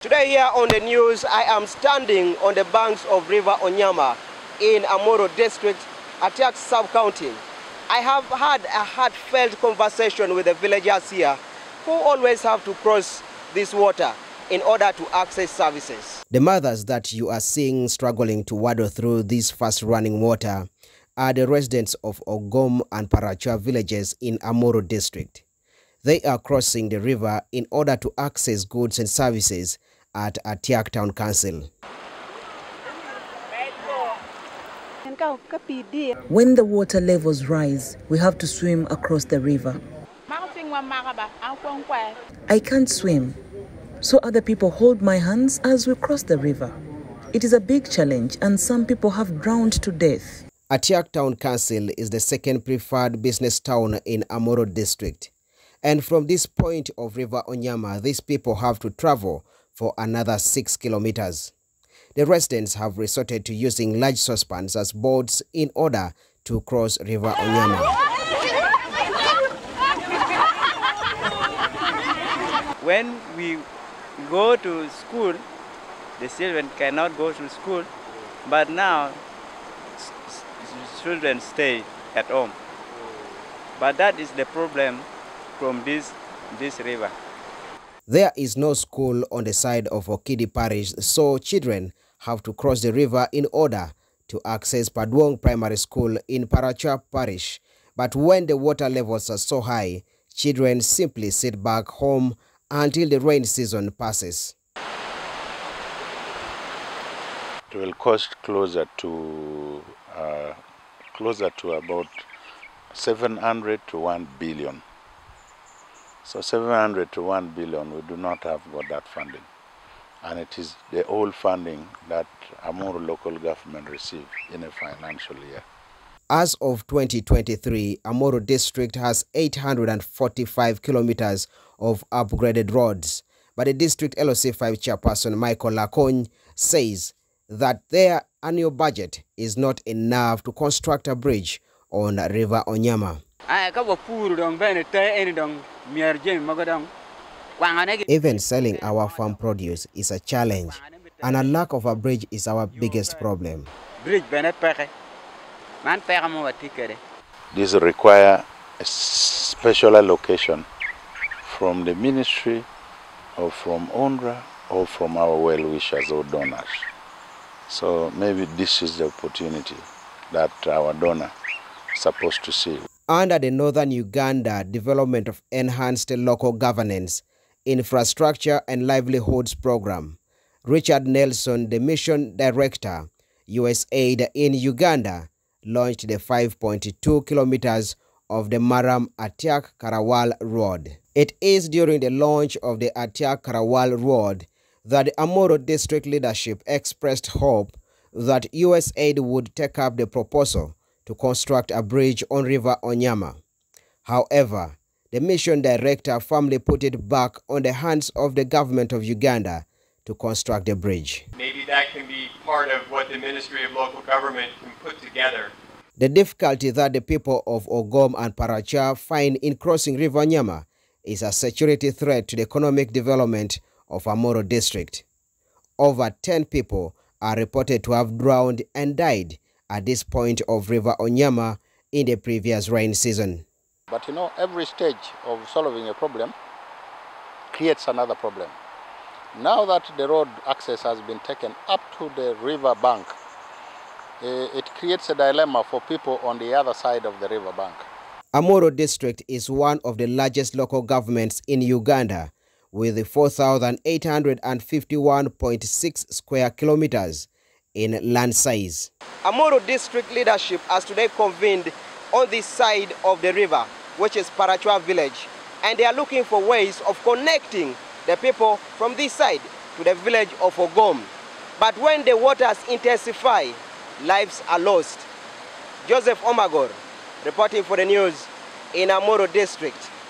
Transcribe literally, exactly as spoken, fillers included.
Today here on the news, I am standing on the banks of River Onyama in Amoro District, Atiak Sub-County. I have had a heartfelt conversation with the villagers here who always have to cross this water in order to access services. The mothers that you are seeing struggling to waddle through this fast-running water are the residents of Ogom and Parachua villages in Amoro District. They are crossing the river in order to access goods and services at Atiak Town Council. When the water levels rise, we have to swim across the river. I can't swim, so other people hold my hands as we cross the river. It is a big challenge and some people have drowned to death. Atiak Town Council is the second preferred business town in Amoro District. And from this point of River Onyama, these people have to travel for another six kilometers. The residents have resorted to using large saucepans as boats in order to cross River Onyama. When we go to school, the children cannot go to school, but now children stay at home. But that is the problem from this, this river. There is no school on the side of Okidi Parish, so children have to cross the river in order to access Padwong Primary School in Parachua Parish. But when the water levels are so high, children simply sit back home until the rain season passes. It will cost closer to uh, closer to about seven hundred to one billion. So seven hundred to one billion, we do not have got that funding. And it is the old funding that Amoro local government received in a financial year. As of twenty twenty-three, Amoro District has eight hundred forty-five kilometers of upgraded roads. But the District L O C five chairperson Michael Lacon says that their annual budget is not enough to construct a bridge on River Onyama. Even selling our farm produce is a challenge, and a lack of a bridge is our biggest problem. This requires a special allocation from the ministry or from O N R A or from our well-wishers or donors. So maybe this is the opportunity that our donor is supposed to see. Under the Northern Uganda Development of Enhanced Local Governance, Infrastructure and Livelihoods Program, Richard Nelson, the Mission Director, U S A I D in Uganda, launched the five point two kilometers of the Maram Atiak Karawal Road. It is during the launch of the Atiak Karawal Road that the Amoro District leadership expressed hope that U S A I D would take up the proposal to construct a bridge on River Onyama. However, the mission director firmly put it back on the hands of the government of Uganda to construct the bridge. Maybe that can be part of what the Ministry of Local Government can put together. The difficulty that the people of Ogom and Parachua find in crossing River Onyama is a security threat to the economic development of Amoro District. Over ten people are reported to have drowned and died at this point of River Onyama in the previous rain season. But you know, every stage of solving a problem creates another problem. Now that the road access has been taken up to the river bank, uh, it creates a dilemma for people on the other side of the river bank. Amoro District is one of the largest local governments in Uganda, with four thousand eight hundred fifty-one point six square kilometers in land size. Amoro District leadership has today convened on this side of the river, which is Parachua village, and they are looking for ways of connecting the people from this side to the village of Ogom. But when the waters intensify, lives are lost. Joseph Omagor, reporting for the news in Amoro District.